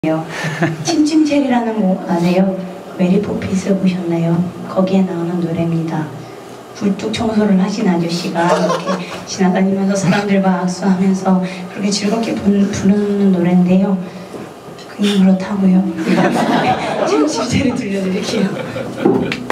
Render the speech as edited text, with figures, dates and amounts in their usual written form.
칭칭체리라는 곡 아세요? 메리 포피스 보셨나요? 거기에 나오는 노래입니다. 굴뚝 청소를 하신 아저씨가 이렇게 지나다니면서 사람들과 악수하면서 그렇게 즐겁게 부르는 노래인데요. 그냥 그렇다고요. 칭칭체리 들려드릴게요.